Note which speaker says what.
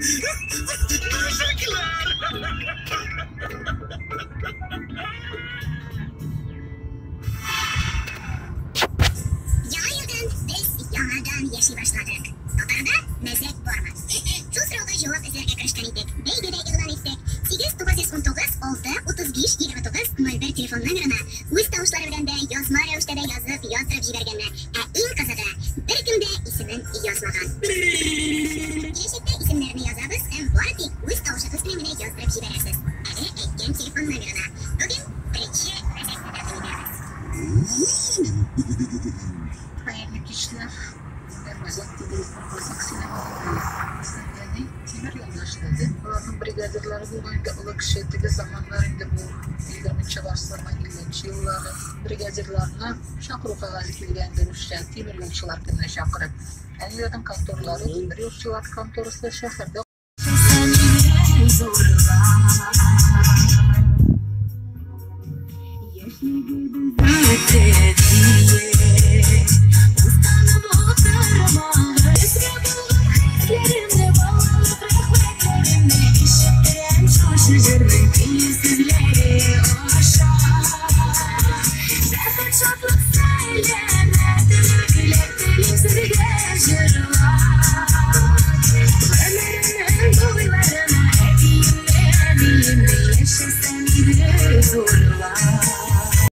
Speaker 1: Teşekkürler.
Speaker 2: Yayıldan biz yanlardan yaşay başladık. Otarda mezek bormaz. Şu sırada cevap izlerge karışkan idik. Beygede ilan etsek 8-919-6-35-29-01 telefon numarına o'z tavushlari bilan da yozma ravishda da yozib yozdirib jiberganlar. Eng qizig'i bir kimda ismin yozmagan. Kelishda ismlarini yozamiz ham bordik o'z tavushi qismini yozdirib jiberasiz. Ana aytgan telefon numarina bugun birinchi mezekni taqdim etamiz.
Speaker 3: Hayırlı kişiler. Ben özellikle Kazak sinemasında yani temir yoldaşladı. Onların brigadirleri bu boyunca ılık şeddeli zamanlarında bu 20. başlarına 50. yılları brigadirlerine şakru kağızı kilgendir üşen temir yolçular kına şakırıp. Yani zaten kantorları temir yolçular kantorusu şehirde